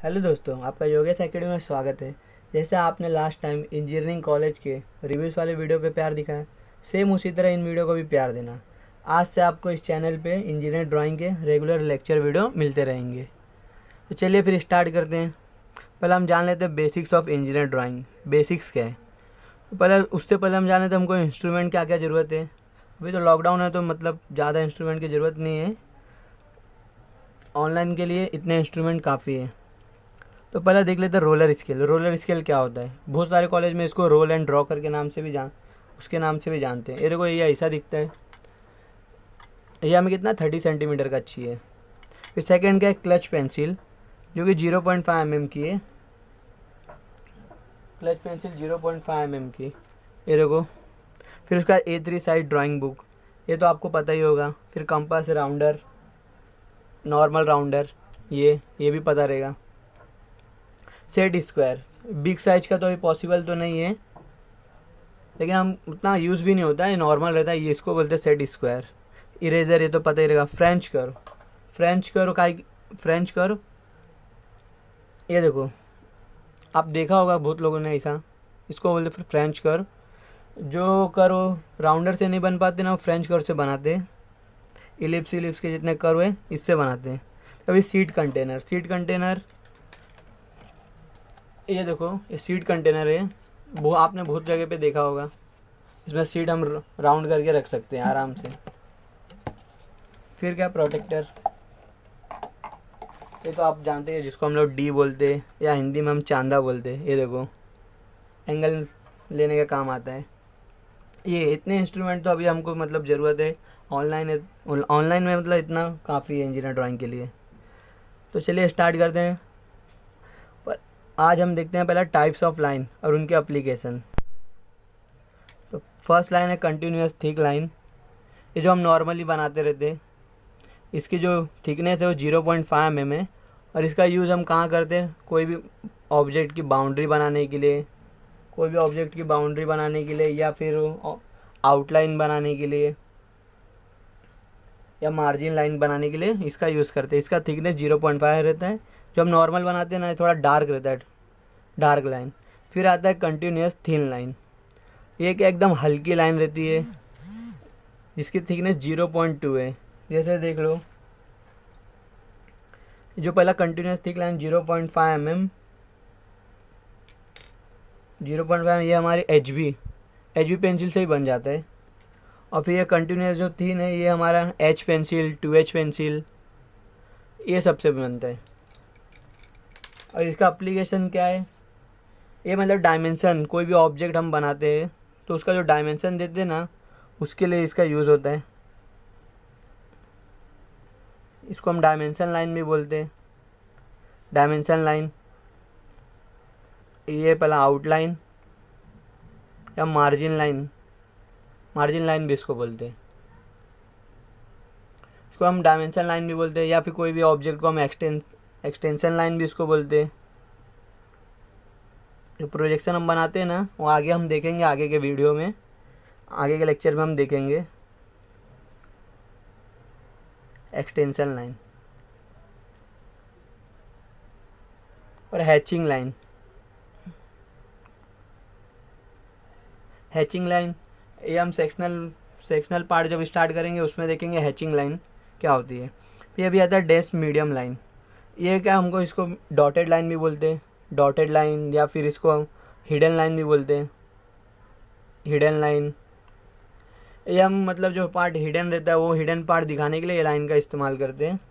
Hello दोस्तों, आपका Yogesh academy में स्वागत है। जैसे आपने लास्ट टाइम इंजीनियरिंग कॉलेज के रिव्यूज़ वाले वीडियो पे प्यार दिखाया, सेम उसी तरह इन वीडियो को भी प्यार देना। आज से आपको इस चैनल पे इंजीनियरिंग ड्राइंग के रेगुलर लेक्चर वीडियो मिलते रहेंगे। तो चलिए फिर स्टार्ट करते हैं। पहले हम जान लेते हैं basics of engineer drawing. Basics क्या है? तो उससे पहले हम जान लेते हैं हमको इंस्ट्रूमेंट क्या क्या ज़रूरत है। अभी तो लॉकडाउन है तो मतलब ज़्यादा इंस्ट्रूमेंट की ज़रूरत नहीं है, ऑनलाइन के लिए इतने इंस्ट्रूमेंट काफ़ी है। तो पहले देख लेते हैं रोलर स्केल। रोलर स्केल क्या होता है? बहुत सारे कॉलेज में इसको रोल एंड ड्रॉ करके नाम से भी जानते हैं। ये देखो, ये ऐसा दिखता है। ये हमें कितना 30 सेंटीमीटर का चाहिए। फिर सेकंड क्या है? क्लच पेंसिल, जो कि 0.5 mm की है। क्लच पेंसिल 0.5 mm की, ये देखो। फिर उसका A3 साइज ड्राइंग बुक, ये तो आपको पता ही होगा। फिर कंपास, राउंडर, नॉर्मल राउंडर, ये भी पता रहेगा। सेट स्क्वायर, बिग साइज का तो अभी पॉसिबल तो नहीं है, लेकिन हम उतना यूज़ भी नहीं होता है, नॉर्मल रहता है, ये इसको बोलते हैं सेट स्क्वायर। इरेजर, ये तो पता ही रहेगा। फ्रेंच कर्व, ये देखो, आप देखा होगा बहुत लोगों ने ऐसा, इसको बोलते फिर फ्रेंच कर्व। जो कर्व राउंडर से नहीं बन पाते ना, वो फ्रेंच कर्व से बनाते हैं। इलिप्स के जितने कर्व है इससे बनाते हैं। अभी सीड कंटेनर, ये देखो, ये सीड कंटेनर है। वो आपने बहुत जगह पे देखा होगा। इसमें सीड हम राउंड करके रख सकते हैं आराम से। फिर क्या? प्रोटेक्टर, ये तो आप जानते हैं, जिसको हम लोग डी बोलते हैं या हिंदी में हम चांदा बोलते हैं। ये देखो, एंगल लेने का काम आता है। ये इतने इंस्ट्रूमेंट तो अभी हमको मतलब ज़रूरत है। ऑनलाइन में मतलब इतना काफ़ी है इंजीनियर ड्राइंग के लिए। तो चलिए स्टार्ट करते हैं। आज हम देखते हैं पहला टाइप्स ऑफ लाइन और उनके एप्लीकेशन। तो फर्स्ट लाइन है कंटिन्यूस थिक लाइन, ये जो हम नॉर्मली बनाते रहते हैं। इसकी जो थिकनेस है वो 0.5 mm है, और इसका यूज़ हम कहाँ करते हैं? कोई भी ऑब्जेक्ट की बाउंड्री बनाने के लिए, या फिर आउटलाइन बनाने के लिए, या मार्जिन लाइन बनाने के लिए इसका यूज़ करते हैं। इसका थिकनेस 0.5 रहता है। जो हम नॉर्मल बनाते हैं ना, थोड़ा डार्क रहता है, डार्क लाइन। फिर आता है कंटिन्यूस थिन लाइन, ये एक एकदम हल्की लाइन रहती है, जिसकी थिकनेस 0.2 है। जैसे देख लो, जो पहला कंटिन्यूस थिक लाइन 0.5 mm, ये हमारी एच बी पेंसिल से ही बन जाता है। और फिर ये कंटिन्यूस जो थिन है, ये हमारा H पेंसिल, 2H पेंसिल, ये सबसे बनता है। और इसका एप्लीकेशन क्या है? ये मतलब डायमेंशन, कोई भी ऑब्जेक्ट हम बनाते हैं तो उसका जो डायमेंशन देते हैं ना, उसके लिए इसका यूज़ होता है। इसको हम डायमेंशन लाइन भी बोलते हैं। डायमेंशन लाइन, ये पहला आउटलाइन या मार्जिन लाइन भी इसको बोलते हैं। इसको हम डायमेंशन लाइन भी बोलते हैं, या फिर कोई भी ऑब्जेक्ट को हम एक्सटेंशन लाइन भी इसको बोलते हैं। जो प्रोजेक्शन हम बनाते हैं ना, वो आगे हम देखेंगे, आगे के वीडियो में, आगे के लेक्चर में हम देखेंगे। एक्सटेंशन लाइन और हैचिंग लाइन, ये हम सेक्शनल पार्ट जब स्टार्ट करेंगे उसमें देखेंगे हैचिंग लाइन क्या होती है। फिर अभी आता है डैश मीडियम लाइन, ये क्या, हमको इसको डॉटेड लाइन भी बोलते हैं, डॉटेड लाइन, या फिर इसको हम हिडन लाइन भी बोलते हैं। हिडन लाइन, ये हम मतलब जो पार्ट हिडन रहता है, वो हिडन पार्ट दिखाने के लिए ये लाइन का इस्तेमाल करते हैं।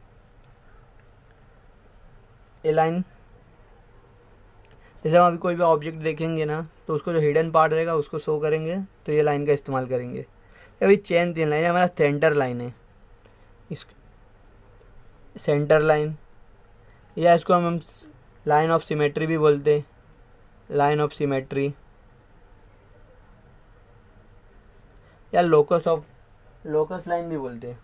ये लाइन, जैसे हम अभी कोई भी ऑब्जेक्ट देखेंगे ना, तो उसको जो हिडन पार्ट रहेगा उसको शो करेंगे, तो ये लाइन का इस्तेमाल करेंगे। अभी चेन तीन लाइन है, हमारा सेंटर लाइन है। इस सेंटर लाइन, या इसको हम लाइन ऑफ सिमेट्री भी बोलते हैं। लाइन ऑफ सिमेट्री, या लोकस लाइन भी बोलते हैं।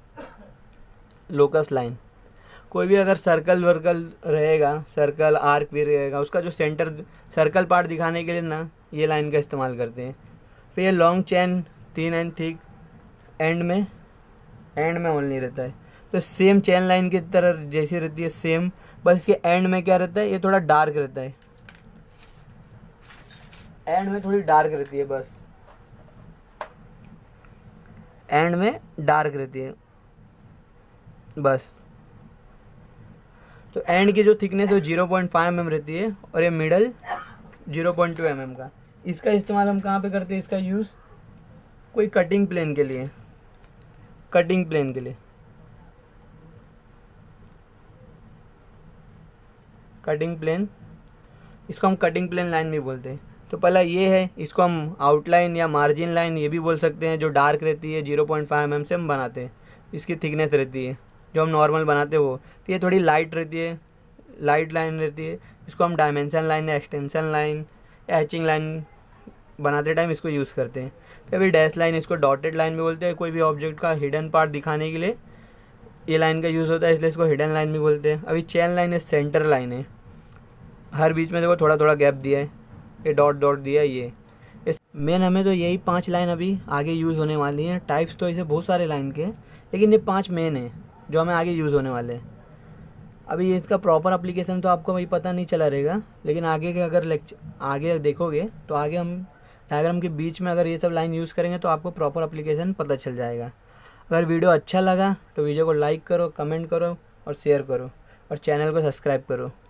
लोकस लाइन, कोई भी अगर सर्कल वर्कल रहेगा, सर्कल आर्क भी रहेगा, उसका जो सेंटर सर्कल पार्ट दिखाने के लिए ना, ये लाइन का इस्तेमाल करते हैं। फिर ये long chain, thin and thick, end में ओनली रहता है। तो सेम चेन लाइन की तरह जैसी रहती है, सेम बस इसके एंड में क्या रहता है, ये थोड़ा डार्क रहता है, एंड में थोड़ी डार्क रहती है, बस एंड में डार्क रहती है बस। तो एंड की जो थिकनेस है वो 0.5 mm रहती है और ये मिडल 0.2 mm का। इसका इस्तेमाल हम कहाँ पे करते हैं, इसका यूज़ कोई कटिंग प्लेन के लिए, कटिंग प्लेन के लिए, कटिंग प्लेन, इसको हम कटिंग प्लेन लाइन भी बोलते हैं। तो पहला ये है, इसको हम आउटलाइन या मार्जिन लाइन ये भी बोल सकते हैं, जो डार्क रहती है 0.5 mm से हम बनाते हैं, इसकी थिकनेस रहती है जो हम नॉर्मल बनाते हैं वो। तो ये थोड़ी लाइट रहती है, लाइट लाइन रहती है, इसको हम डायमेंशन लाइन या एक्सटेंशन लाइन या हैचिंग लाइन बनाते टाइम इसको यूज़ करते हैं। फिर अभी डैश लाइन, इसको डॉटेड लाइन भी बोलते हैं, कोई भी ऑब्जेक्ट का हिडन पार्ट दिखाने के लिए ये लाइन का यूज़ होता है, इसलिए इसको हिडन लाइन भी बोलते हैं। अभी चेन लाइन है, सेंटर लाइन है, हर बीच में देखो थोड़ा थोड़ा गैप दिया है, ये डॉट डॉट दिया है, ये इस मेन हमें तो यही 5 लाइन अभी आगे यूज़ होने वाली हैं। टाइप्स तो इसे बहुत सारे लाइन के हैं, लेकिन ये 5 मेन हैं जो हमें आगे यूज़ होने वाले हैं। अभी इसका प्रॉपर एप्लीकेशन तो आपको अभी पता नहीं चला रहेगा, लेकिन आगे के अगर लेक्चर आगे देखोगे तो आगे हम डायग्राम के बीच में अगर ये सब लाइन यूज़ करेंगे तो आपको प्रॉपर एप्लीकेशन पता चल जाएगा। अगर वीडियो अच्छा लगा तो वीडियो को लाइक करो, कमेंट करो और शेयर करो और चैनल को सब्सक्राइब करो।